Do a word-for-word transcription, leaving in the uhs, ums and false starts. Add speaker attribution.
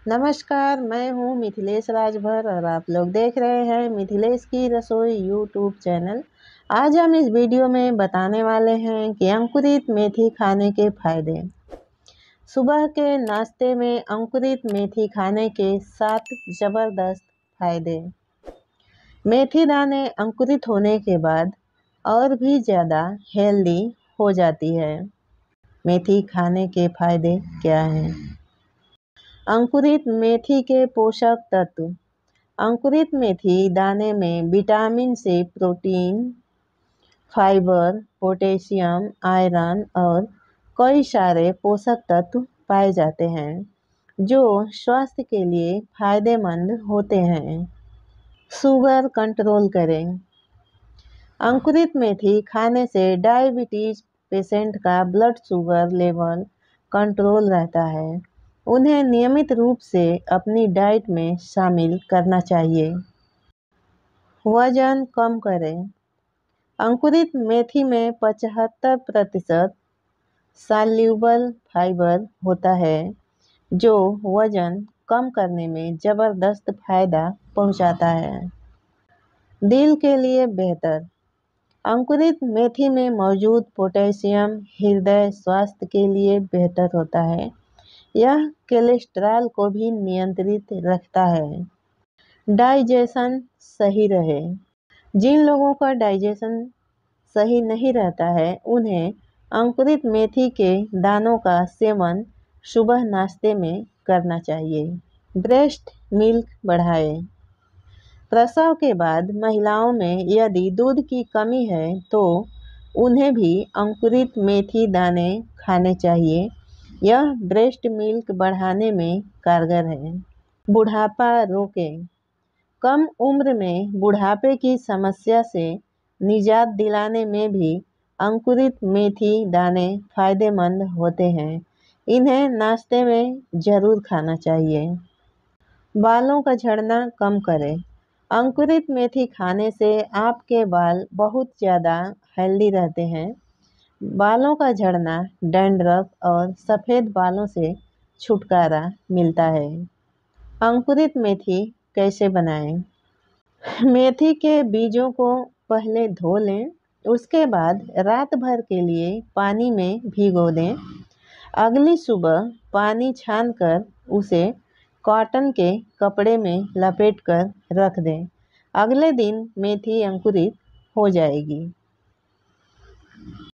Speaker 1: नमस्कार, मैं हूँ मिथिलेश राजभर और आप लोग देख रहे हैं मिथिलेश की रसोई यूट्यूब चैनल। आज हम इस वीडियो में बताने वाले हैं कि अंकुरित मेथी खाने के फायदे। सुबह के नाश्ते में अंकुरित मेथी खाने के सात ज़बरदस्त फायदे। मेथी दाने अंकुरित होने के बाद और भी ज़्यादा हेल्दी हो जाती है। मेथी खाने के फायदे क्या हैं? अंकुरित मेथी के पोषक तत्व। अंकुरित मेथी दाने में विटामिन से प्रोटीन, फाइबर, पोटेशियम, आयरन और कई सारे पोषक तत्व पाए जाते हैं जो स्वास्थ्य के लिए फायदेमंद होते हैं। शुगर कंट्रोल करें। अंकुरित मेथी खाने से डायबिटीज पेशेंट का ब्लड शुगर लेवल कंट्रोल रहता है। उन्हें नियमित रूप से अपनी डाइट में शामिल करना चाहिए। वजन कम करें। अंकुरित मेथी में पचहत्तर प्रतिशत सॉल्यूबल फाइबर होता है जो वजन कम करने में ज़बरदस्त फायदा पहुंचाता है। दिल के लिए बेहतर। अंकुरित मेथी में मौजूद पोटेशियम हृदय स्वास्थ्य के लिए बेहतर होता है। यह कोलेस्ट्रॉल को भी नियंत्रित रखता है। डाइजेशन सही रहे। जिन लोगों का डाइजेशन सही नहीं रहता है उन्हें अंकुरित मेथी के दानों का सेवन सुबह नाश्ते में करना चाहिए। ब्रेस्ट मिल्क बढ़ाए। प्रसव के बाद महिलाओं में यदि दूध की कमी है तो उन्हें भी अंकुरित मेथी दाने खाने चाहिए। यह ब्रेस्ट मिल्क बढ़ाने में कारगर है। बुढ़ापा रोकें। कम उम्र में बुढ़ापे की समस्या से निजात दिलाने में भी अंकुरित मेथी दाने फायदेमंद होते हैं। इन्हें नाश्ते में ज़रूर खाना चाहिए। बालों का झड़ना कम करें। अंकुरित मेथी खाने से आपके बाल बहुत ज़्यादा हेल्दी रहते हैं। बालों का झड़ना, डैंड्रफ और सफ़ेद बालों से छुटकारा मिलता है। अंकुरित मेथी कैसे बनाएं? मेथी के बीजों को पहले धो लें, उसके बाद रात भर के लिए पानी में भिगो दें। अगली सुबह पानी छानकर उसे कॉटन के कपड़े में लपेटकर रख दें। अगले दिन मेथी अंकुरित हो जाएगी।